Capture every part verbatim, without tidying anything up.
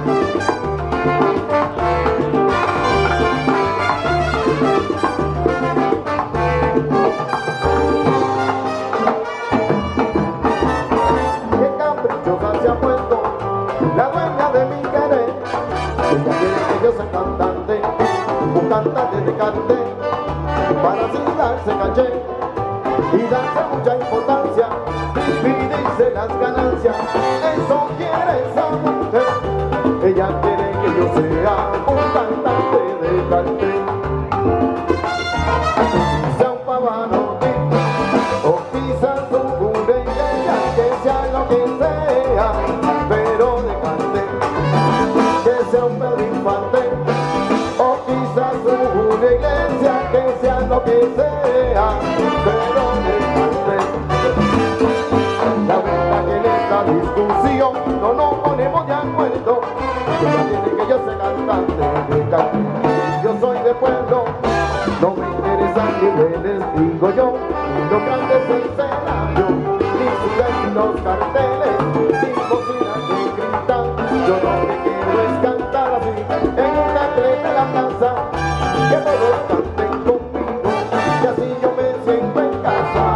La dueña de mi querer, ella quiere que yo sea cantante, un cantante de cante, para así darse caché y darse mucha importancia, dividirse las ganancias. Eso quiere esa mujer, ella quiere que yo sea un cantante de cante, sea un pavarotti o quizás un cureña, que sea lo que sea, pero de cante, que sea un Pedro Infante o quizás una iglesia, que sea lo que sea, pero de cante. La verdad que en esta discusión no nos ponemos de acuerdo, ella tiene que yo sea cantante de cante, yo soy de pueblo, no me interesan niveles, digo yo, los grandes escenarios, ni sus los carteles, ni bocinas que gritan. Yo lo que quiero es cantar así, en una creta de la plaza, que todos canten conmigo, y así yo me siento en casa.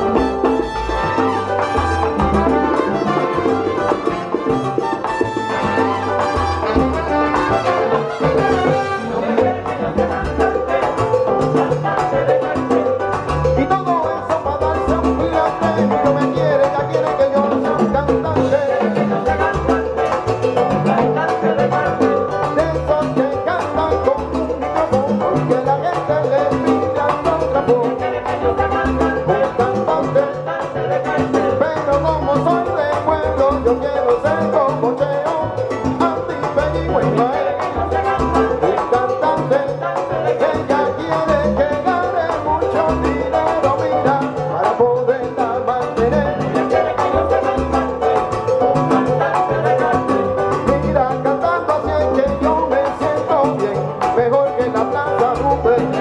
Y todo eso para darse un filete, no me quiere, ya quiere que yo sea un cantante. De esos que cantan con un micrófono, porque la gente le pide autógrafo. Un cantante, pero como soy de pueblo, yo quiero ser como Cheo, Antipeñigo y Ismael. Un cantante, ella quiere que gane mucho dinero, mira, para poderla mantener. Mira, cantando así es que yo me siento bien, mejor que la Plaza Rupert.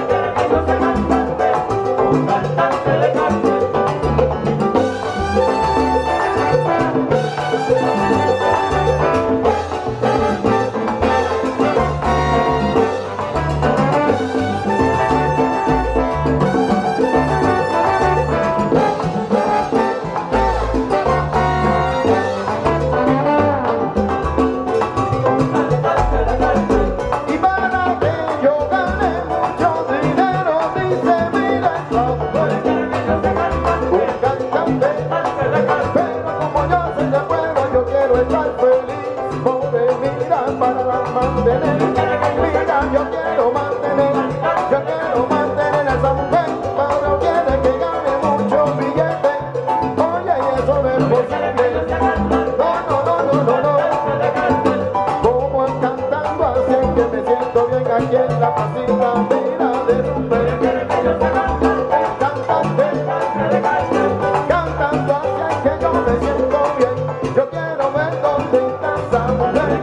Y para que yo gane mucho dinero, dice mira esa mujer, un cantante, pero como yo soy de pueblo, yo quiero estar feliz, pobre, mira, para mantener, mira, yo quiero mantener, yo quiero mantener a esa mujer, pero quiere que gane mucho billete, oye, y eso no es posible, no, no, no, no, no, no. Como cantando así es que me siento bien aquí en la placita, mira, de Rupert. Cantante, cantando así es que yo me siento bien, yo quiero ver dónde está esa mujer.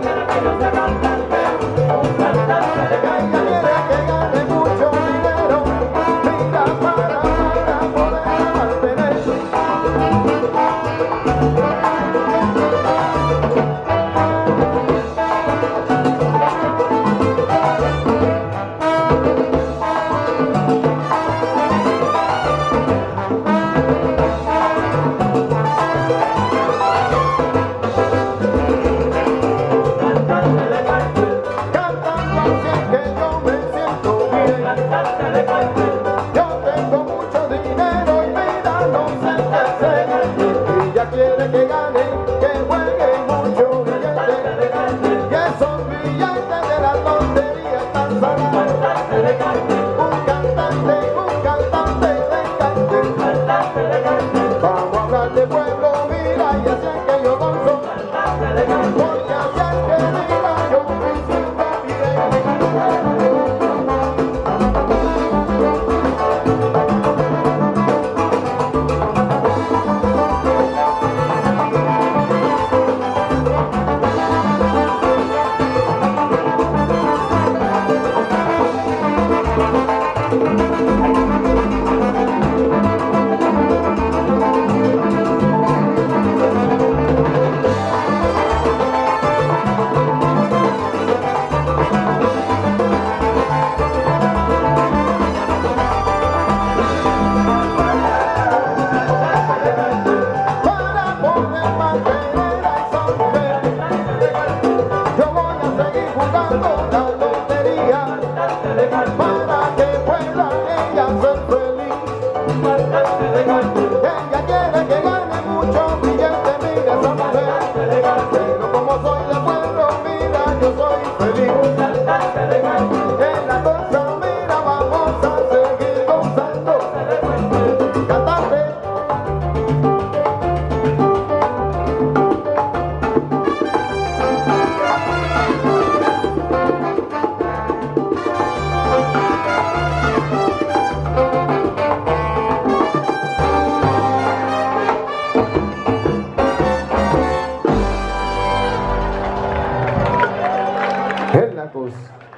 Ella quiere que gane mucho dinero, mira, para, para poder mantener. Es la cosa.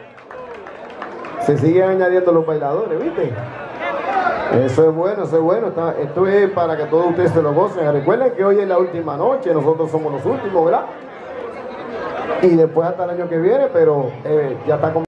Se siguen añadiendo los bailadores, ¿viste? Eso es bueno, eso es bueno. Está, esto es para que todos ustedes se lo gocen. Recuerden que hoy es la última noche, nosotros somos los últimos, ¿verdad? Y después hasta el año que viene, pero eh, ya está con